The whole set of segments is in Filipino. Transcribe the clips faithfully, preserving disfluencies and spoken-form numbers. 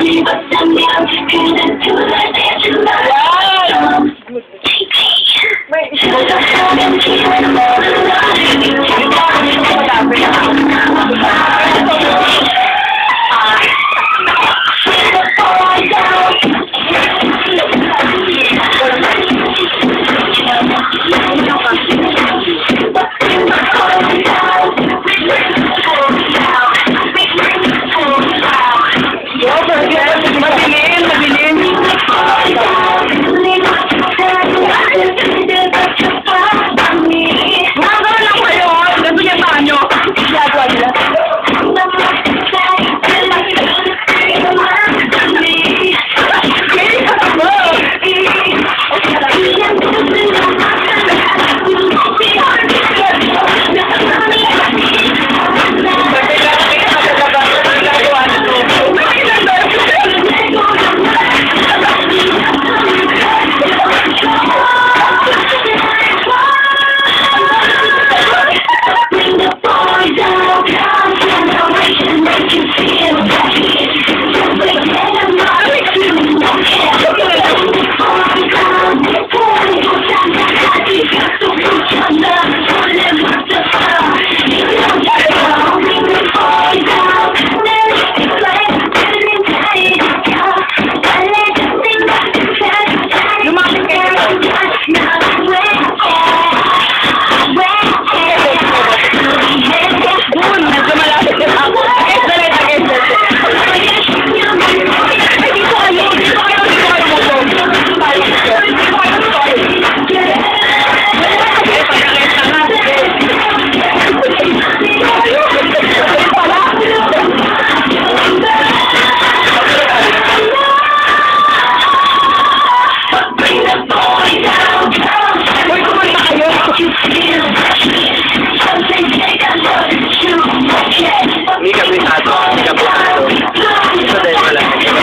Hindi kabisado, hindi kabisado. Isa din wala.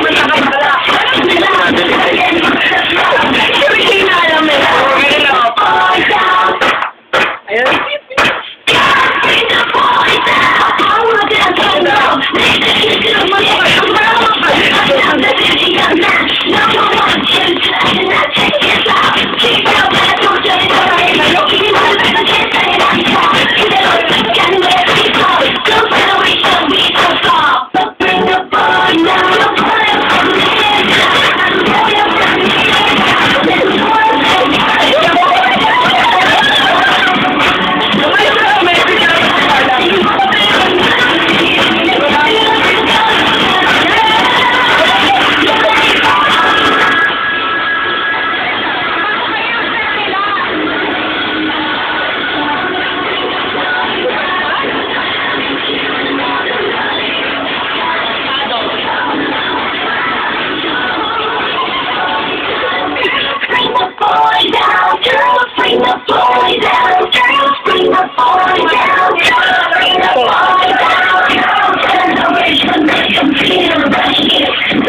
Hindi na alam eh. Ganun lang ako. Ayun. Bring the boy down, girls, bring the boy down, girls, bring the boy down, girls, generation make them feel right.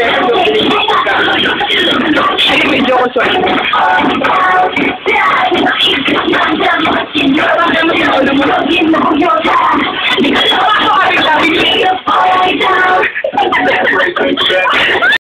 Ay, medyo ko sorry. Bring the boy down.